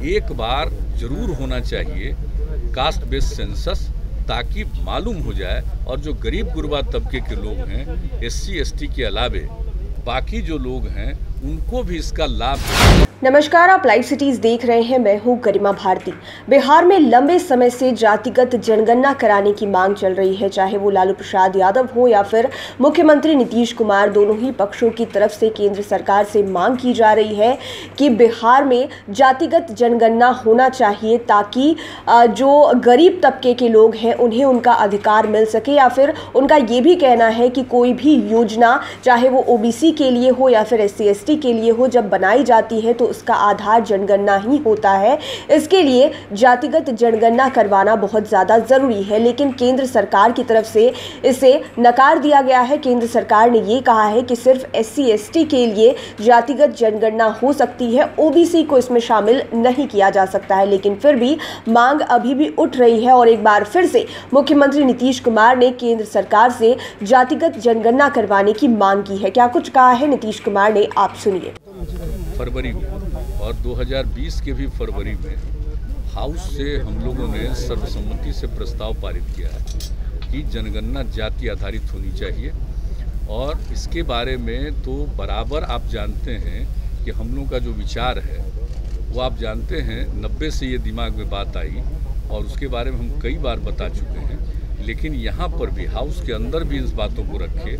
एक बार जरूर होना चाहिए कास्ट बेस्ड सेंसस, ताकि मालूम हो जाए और जो गरीब गुरबा तबके के लोग हैं, SC ST के अलावे बाकी जो लोग हैं, उनको भी इसका लाभ मिले। नमस्कार, आप लाइव सिटीज देख रहे हैं। मैं हूं गरिमा भारती। बिहार में लंबे समय से जातिगत जनगणना कराने की मांग चल रही है, चाहे वो लालू प्रसाद यादव हो या फिर मुख्यमंत्री नीतीश कुमार। दोनों ही पक्षों की तरफ से केंद्र सरकार से मांग की जा रही है कि बिहार में जातिगत जनगणना होना चाहिए, ताकि जो गरीब तबके के लोग हैं उन्हें उनका अधिकार मिल सके। या फिर उनका ये भी कहना है कि कोई भी योजना, चाहे वो OBC के लिए हो या फिर SC ST के लिए हो, जब बनाई जाती है तो उसका आधार जनगणना ही होता है। इसके लिए जातिगत जनगणना करवाना बहुत ज़्यादा ज़रूरी है, लेकिन केंद्र सरकार की तरफ से इसे नकार दिया गया है। केंद्र सरकार ने ये कहा है कि सिर्फ SC ST के लिए जातिगत जनगणना हो सकती है, OBC को इसमें शामिल नहीं किया जा सकता है। लेकिन फिर भी मांग अभी भी उठ रही है और एक बार फिर से मुख्यमंत्री नीतीश कुमार ने केंद्र सरकार से जातिगत जनगणना करवाने की मांग की है। क्या कुछ कहा है नीतीश कुमार ने, आप सुनिए। फरवरी में और 2020 के भी फरवरी में हाउस से हम लोगों ने सर्वसम्मति से प्रस्ताव पारित किया है कि जनगणना जाति आधारित होनी चाहिए। और इसके बारे में तो बराबर आप जानते हैं कि हम लोगों का जो विचार है वो आप जानते हैं, 90 से ये दिमाग में बात आई और उसके बारे में हम कई बार बता चुके हैं। लेकिन यहाँ पर भी हाउस के अंदर भी इस बातों को रखे,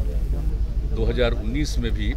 2019 में भी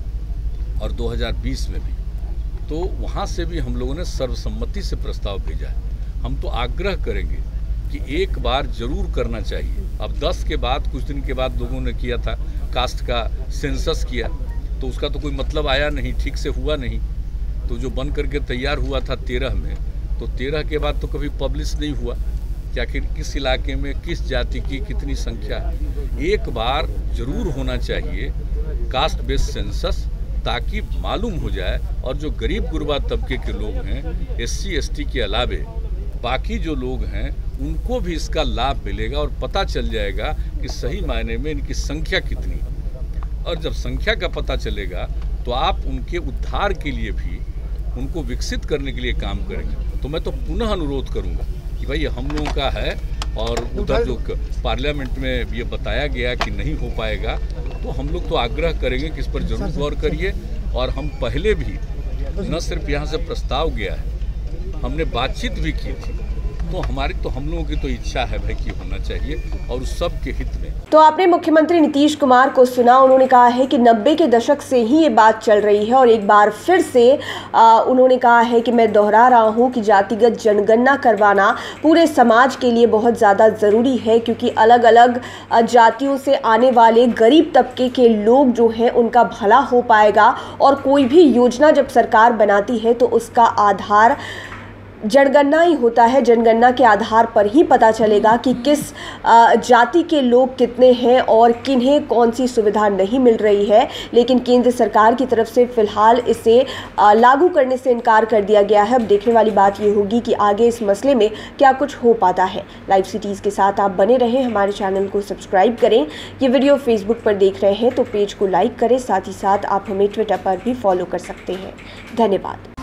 और 2020 में भी, तो वहाँ से भी हम लोगों ने सर्वसम्मति से प्रस्ताव भेजा है। हम तो आग्रह करेंगे कि एक बार जरूर करना चाहिए। अब 10 के बाद कुछ दिन के बाद लोगों ने किया था, कास्ट का सेंसस किया, तो उसका तो कोई मतलब आया नहीं, ठीक से हुआ नहीं। तो जो बन करके तैयार हुआ था 13 में, तो 13 के बाद तो कभी पब्लिश नहीं हुआ कि आखिर किस इलाके में किस जाति की कितनी संख्या है। एक बार जरूर होना चाहिए कास्ट बेस्ड सेंसस, ताकि मालूम हो जाए और जो गरीब गुरबा तबके के लोग हैं, SC ST के अलावे बाकी जो लोग हैं, उनको भी इसका लाभ मिलेगा और पता चल जाएगा कि सही मायने में इनकी संख्या कितनी है। और जब संख्या का पता चलेगा तो आप उनके उद्धार के लिए भी, उनको विकसित करने के लिए काम करेंगे। तो मैं तो पुनः अनुरोध करूंगा कि भाई हम लोगों का है, और उधर जो पार्लियामेंट में ये बताया गया कि नहीं हो पाएगा, तो हम लोग तो आग्रह करेंगे कि इस पर जरूर गौर करिए। और हम पहले भी न सिर्फ यहाँ से प्रस्ताव गया है, हमने बातचीत भी की थी। तो हम लोगों की तो इच्छा है भाई कि होना चाहिए और उस सब के हित में। तो आपने मुख्यमंत्री नीतीश कुमार को सुना। उन्होंने कहा है कि 90 के दशक से ही ये बात चल रही है और एक बार फिर से उन्होंने कहा है कि मैं दोहरा रहा हूँ कि जातिगत जनगणना करवाना पूरे समाज के लिए बहुत ज़्यादा ज़रूरी है, क्योंकि अलग अलग जातियों से आने वाले गरीब तबके के लोग जो हैं उनका भला हो पाएगा। और कोई भी योजना जब सरकार बनाती है तो उसका आधार जनगणना ही होता है। जनगणना के आधार पर ही पता चलेगा कि किस जाति के लोग कितने हैं और किन्हें कौन सी सुविधा नहीं मिल रही है। लेकिन केंद्र सरकार की तरफ से फिलहाल इसे लागू करने से इनकार कर दिया गया है। अब देखने वाली बात ये होगी कि आगे इस मसले में क्या कुछ हो पाता है। लाइव सिटीज़ के साथ आप बने रहें, हमारे चैनल को सब्सक्राइब करें। ये वीडियो फेसबुक पर देख रहे हैं तो पेज को लाइक करें, साथ ही साथ आप हमें ट्विटर पर भी फॉलो कर सकते हैं। धन्यवाद।